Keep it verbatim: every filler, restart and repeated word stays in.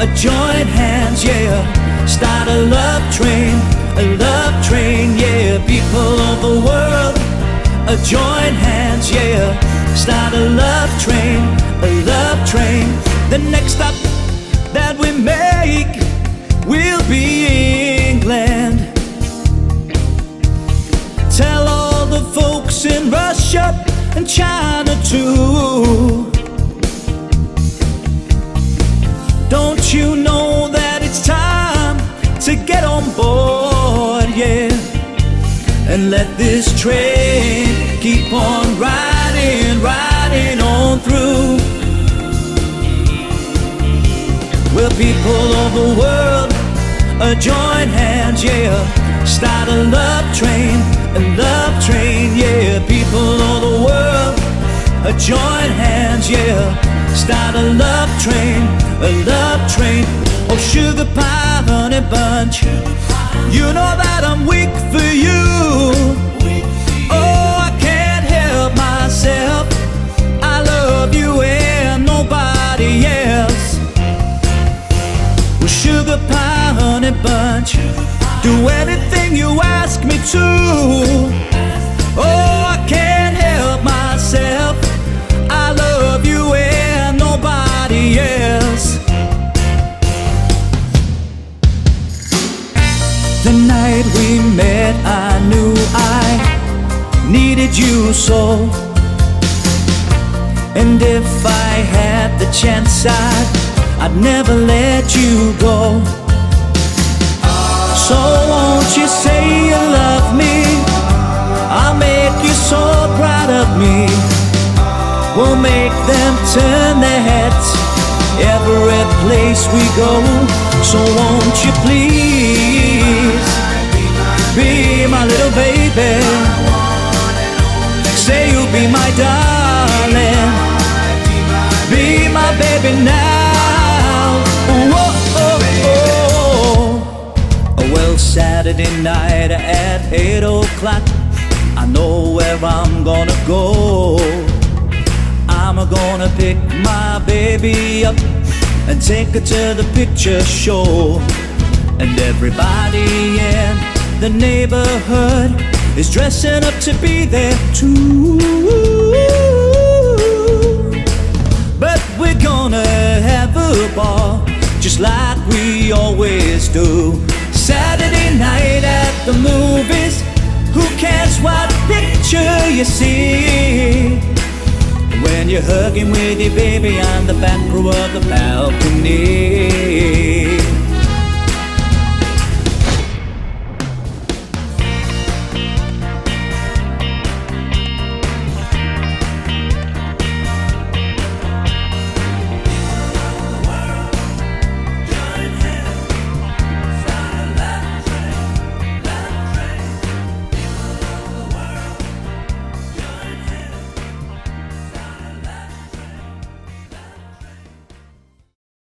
a join hands, yeah. Start a love train, a love train, yeah. People of the world, a join hands, yeah. Start a love train, a love train. The next stop that we make will be England. Tell all the folks in Russia and China too. Don't you know that it's time to get on board, yeah? And let this train keep on riding, riding on through. Well, people of the world, uh, join hands, yeah. Start a love train, a love train, yeah. People of the world, uh, join hands, yeah. Start a love train, a love train. Oh, sugar pie, honey bunch, you know that I'm weak for you. Oh, I can't help myself, I love you and nobody else. Well, sugar pie, honey bunch, do anything you ask me to. Oh, I can't help myself, I love you and nobody else. The night we met, I knew I needed you so. And if I had the chance, I'd, I'd never let you go. So won't you say you love me? I'll make you so proud of me. We'll make them turn their heads every place we go. So won't you please be my little baby? Say you'll be my darling, be my baby now. Whoa, oh, oh. Well, Saturday night at eight o'clock, I know where I'm gonna go. I'm gonna pick my baby up and take her to the picture show. And everybody in the neighborhood is dressing up to be there too. But we're gonna have a ball just like we always do. Saturday night at the movies, who cares what picture you see when you're hugging with your baby on the back row of the balcony?